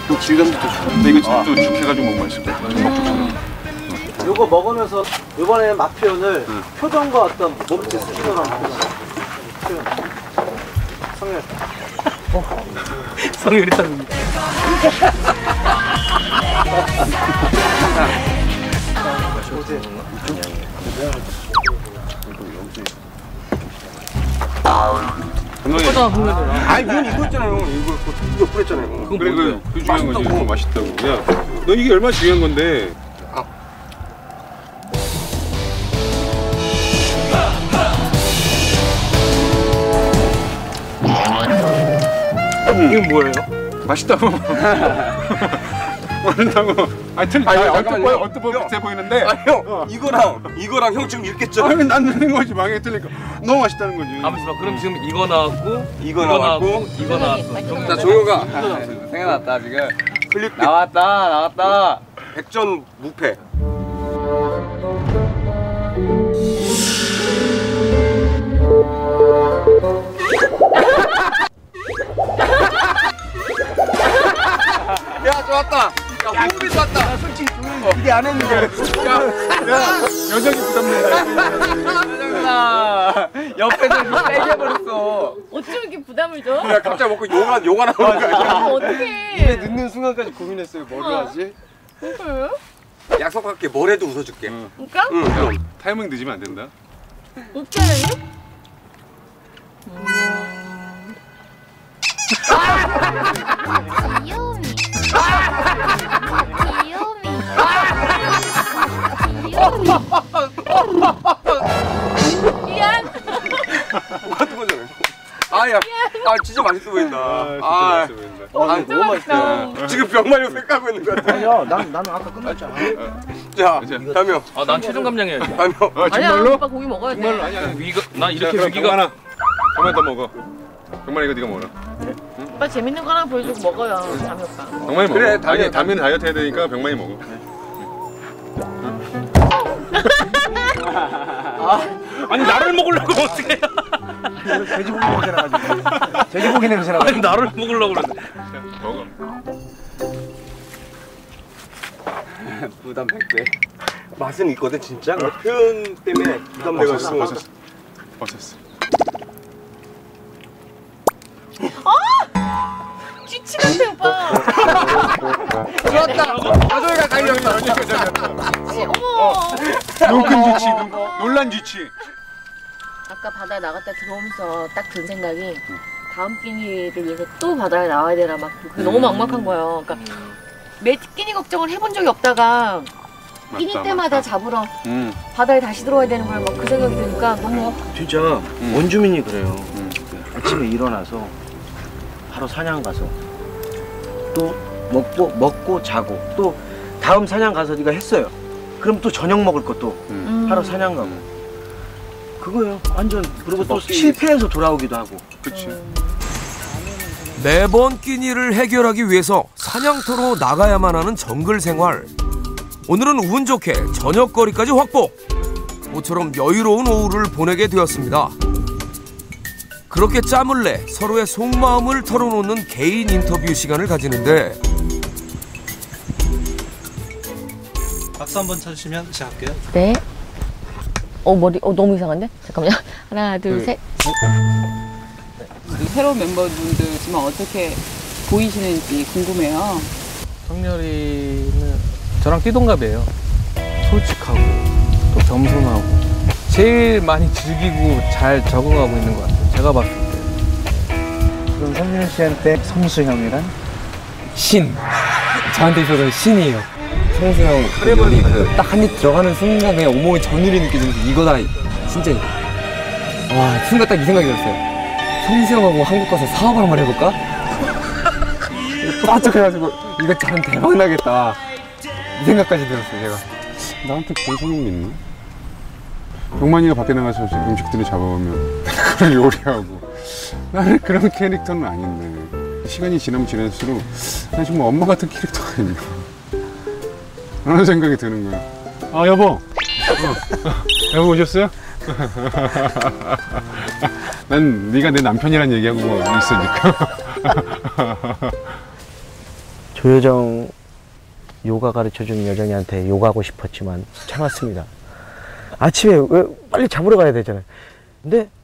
질감도 좋고. 근데 이거 또 죽해가지고 못 맛있어. 전복죽처럼. 요거 먹으면서 이번에 맛 표현을 표정과 어떤 몸짓 수준으로 한번 표현. 성열. 성열이 딱. 아니 그건 이거 있잖아요. 이거 뿌렸잖아요. 그래 그 중요한 거지. 이거 맛있다고. 야, 너 이게 얼마나 중요한 건데. 이건 뭐예요? 맛있다고. 맛있다고. 아니 틀. 어떤 거 비슷해 보이는데. 아 형, 이거랑 형 지금 읽겠죠? 아니 난 듣는 거지. 망해 틀리니까. 너무 맛있다는 거지. 아무튼 그럼 지금 이거 나왔고, 이거 나왔고, 이거 나왔어. 자 종효가 생각났다 지금. 클릭 나왔다. 백전 무패. 야 좋았다. 야 호흡이 좋았다. 나 솔직히 기대 안 했는데. 야 여정이 부담된다. 옆에서 이렇게 빼겨버렸어. 어쩜 이렇게 부담을 줘? 야 갑자기 먹고 용화 나오는 거야. 어떡해. 입에 넣는 순간까지 고민했어요. 뭘 하지? 그래? 약속할게. 뭘 해도 웃어줄게. 그러니까? 응 그럼. 타이밍 늦으면 안 된다. 웃겨요? 귀요미. 미안. 똑같은 거잖아요. 아야, 진짜 맛있어 보인다. 아 진짜 맛있어 보인다. 너무 맛있다. 지금 병마냥 생각하고 있는 거 같아. 야, 나는 아까 끝났잖아. 자, 다명. 난 최종 감량해야지. 다명. 아니야, 정말로? 오빠 고기 먹어야 돼. 정말로 아니야. 위가 나 이렇게 자, 위기가. 병만아. 병만 더 먹어. 병만 이거 네가 먹어라. 오빠 재밌는 거 하나 보여주고 먹어요, 담이 오빠. 병만이 먹어. 그래, 아니 다면 다이어트 해야 되니까 병만이 먹어. 아니 나를 먹으려고 어떻게 해? 돼지고기 냄새 나가지고. 돼지고기 냄새 나가지고. 아니 나를 먹으려고 그러는데. 먹어. 부담 100배. 맛은 있거든 진짜. 표현 때문에 부담돼가지고. 버섯어. 쥐치 같아, 오빠. 좋았다. 여정이가 강력이다. 어머. 눈큰 쥐치, 놀란 쥐치. 아까 바다에 나갔다 들어오면서 딱 든 생각이 다음 끼니를 위해서 또 바다에 나와야 되나 막 그게 너무 막막한 거예요. 그러니까 매 끼니 걱정을 해본 적이 없다가 끼니 때마다 잡으러 바다에 다시 들어와야 되는 거야. 막 그 생각이 드니까 너무 진짜 원주민이 그래요. 아침에 일어나서 바로 사냥 가서 또 먹고 자고 또 다음 사냥 가서 네가 했어요. 그럼 또 저녁 먹을 것도 하러 사냥 가고 그거요. 완전. 그리고 또 실패해서 돌아오기도 하고. 그렇지. 매번 끼니를 해결하기 위해서 사냥터로 나가야만 하는 정글 생활. 오늘은 운 좋게 저녁거리까지 확보. 모처럼 여유로운 오후를 보내게 되었습니다. 그렇게 짬을 내 서로의 속마음을 털어놓는 개인 인터뷰 시간을 가지는데 박수 한번 쳐주시면 시작할게요. 네. 머리 너무 이상한데? 잠깐만요. 하나, 둘, 셋. 새로운 멤버분들 지금 어떻게 보이시는지 궁금해요. 성렬이는 저랑 띠동갑이에요. 솔직하고 또 겸손하고 제일 많이 즐기고 잘 적응하고 있는 것 같아요. 제가 봤을 때. 그럼 성윤 씨한테 성수 형이란? 신. 저한테 있어서 신이에요. 성수 형 요리 딱 한 입 들어가는 순간에 온몸에 전율이 느껴지면서 이거다. 진짜. 와, 순간 딱 이 생각이 들었어요. 성수 형하고 한국 가서 사업을 한번 해볼까? 빠쩍해가지고 이거 참 대박 나겠다. 이 생각까지 들었어요, 제가. 나한테 그런 생각이 있나? 병만이가 밖에 나가서 음식들을 잡아오면 그걸 요리하고 나는 그런 캐릭터는 아닌데 시간이 지나면 지날수록 난 정말 엄마 같은 캐릭터가 있나 그런 생각이 드는 거야. 아 여보. 여보 오셨어요? 난 네가 내 남편이란 얘기하고 있으니까. 조여정 요가 가르쳐주는 여정이한테 요가하고 싶었지만 참았습니다. 아침에 왜 빨리 잡으러 가야 되잖아요. 근데